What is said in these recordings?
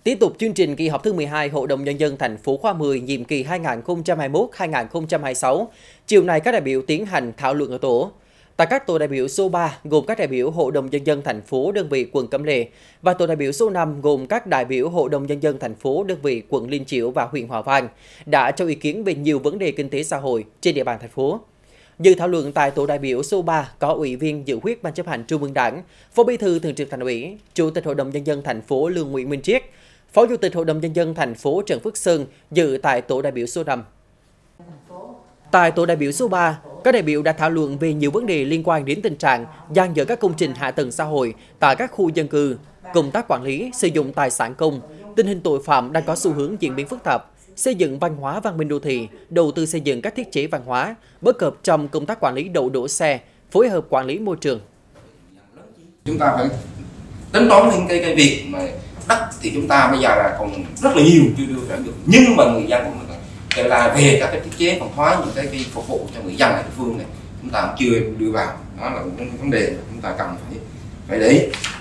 Tiếp tục chương trình kỳ họp thứ 12 Hội đồng Nhân dân thành phố khóa 10 nhiệm kỳ 2021-2026, chiều nay các đại biểu tiến hành thảo luận ở tổ. Tại các tổ đại biểu số 3 gồm các đại biểu Hội đồng Nhân dân thành phố đơn vị quận Cẩm Lệ và tổ đại biểu số 5 gồm các đại biểu Hội đồng Nhân dân thành phố đơn vị quận Liên Chiểu và huyện Hòa Vang đã cho ý kiến về nhiều vấn đề kinh tế xã hội trên địa bàn thành phố. Dự thảo luận tại tổ đại biểu số 3 có Ủy viên dự khuyết Ban chấp hành Trung ương Đảng, Phó Bí thư Thường trực Thành ủy, Chủ tịch Hội đồng Nhân dân thành phố Lương Nguyễn Minh Triết, Phó Chủ tịch Hội đồng Nhân dân thành phố Trần Phước Sơn dự tại tổ đại biểu số 5. Tại tổ đại biểu số 3, các đại biểu đã thảo luận về nhiều vấn đề liên quan đến tình trạng dang dở các công trình hạ tầng xã hội tại các khu dân cư, công tác quản lý sử dụng tài sản công, tình hình tội phạm đang có xu hướng diễn biến phức tạp, xây dựng văn hóa văn minh đô thị, đầu tư xây dựng các thiết chế văn hóa, bất cập trong công tác quản lý đậu đỗ xe, phối hợp quản lý môi trường. Chúng ta phải tính toán những cái việc mà đất thì chúng ta bây giờ là còn rất là nhiều chưa đưa ra được, nhưng mà người dân cũng là về các cái thiết chế văn hóa, những cái phục vụ cho người dân ở địa phương này chúng ta cũng chưa đưa vào, đó là một vấn đề mà chúng ta cần phải để ý.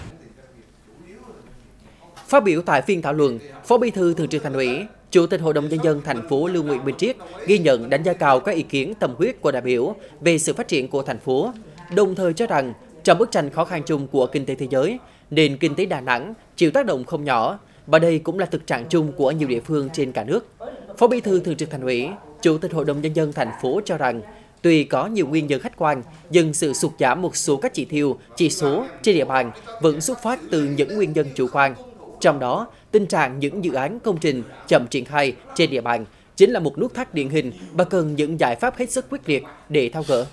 Phát biểu tại phiên thảo luận, Phó Bí thư Thường trực Thành ủy, Chủ tịch Hội đồng Nhân dân thành phố Lương Nguyễn Minh Triết ghi nhận đánh giá cao các ý kiến tâm huyết của đại biểu về sự phát triển của thành phố, đồng thời cho rằng trong bức tranh khó khăn chung của kinh tế thế giới, nền kinh tế Đà Nẵng chịu tác động không nhỏ, và đây cũng là thực trạng chung của nhiều địa phương trên cả nước. Phó Bí thư Thường trực Thành ủy, Chủ tịch Hội đồng Nhân dân thành phố cho rằng, tuy có nhiều nguyên nhân khách quan, nhưng sự sụt giảm một số các chỉ số trên địa bàn vẫn xuất phát từ những nguyên nhân chủ quan. Trong đó, tình trạng những dự án công trình chậm triển khai trên địa bàn chính là một nút thắt điển hình và cần những giải pháp hết sức quyết liệt để tháo gỡ.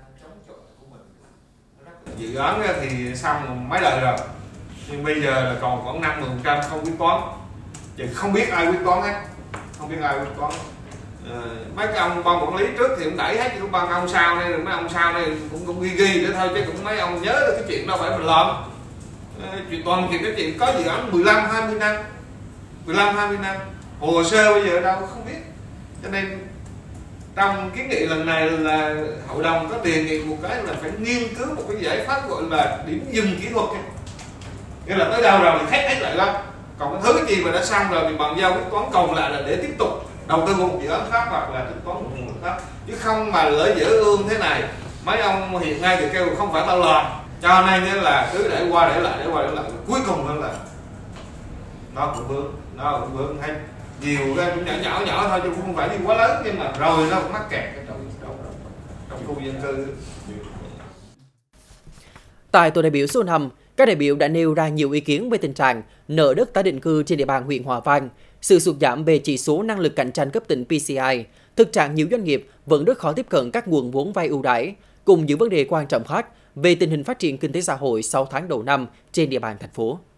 Dự án thì xong mấy lần rồi, nhưng bây giờ là còn khoảng 50% không quyết toán, chứ không biết ai quyết toán hết, không biết ai quyết toán. Mấy cái ông ban quản lý trước thì cũng đẩy hết, những ban ông sau đây, mấy ông sau đây cũng ghi để thôi, chứ cũng mấy ông nhớ được cái chuyện đâu phải mình làm. Chuyện toàn thì cái chuyện có dự án 15-20 năm, hồ sơ bây giờ đâu không biết, cho nên trong kiến nghị lần này là hội đồng có đề nghị một cái là phải nghiên cứu một cái giải pháp gọi là điểm dừng kỹ thuật, nghĩa là tới đâu rồi thì hết lại lắm, còn cái thứ gì mà đã xong rồi thì bàn giao quyết toán, còn lại là để tiếp tục đầu tư một dự án khác hoặc là tính toán một nguồn khác, chứ không mà lỡ dở ương thế này. Mấy ông hiện nay thì kêu không phải tao làm, cho nên là cứ để qua để lại, cuối cùng là nó cũng vướng hết. Nhiều cái cũng nhỏ thôi chứ cũng không phải đi quá lớn, nhưng mà rồi nó cũng mắc kẹt trong khu dân cư. Tại tổ đại biểu số 5, các đại biểu đã nêu ra nhiều ý kiến về tình trạng nợ đất tái định cư trên địa bàn huyện Hòa Vang, sự sụt giảm về chỉ số năng lực cạnh tranh cấp tỉnh PCI, thực trạng nhiều doanh nghiệp vẫn rất khó tiếp cận các nguồn vốn vay ưu đãi, cùng những vấn đề quan trọng khác về tình hình phát triển kinh tế xã hội 6 tháng đầu năm trên địa bàn thành phố.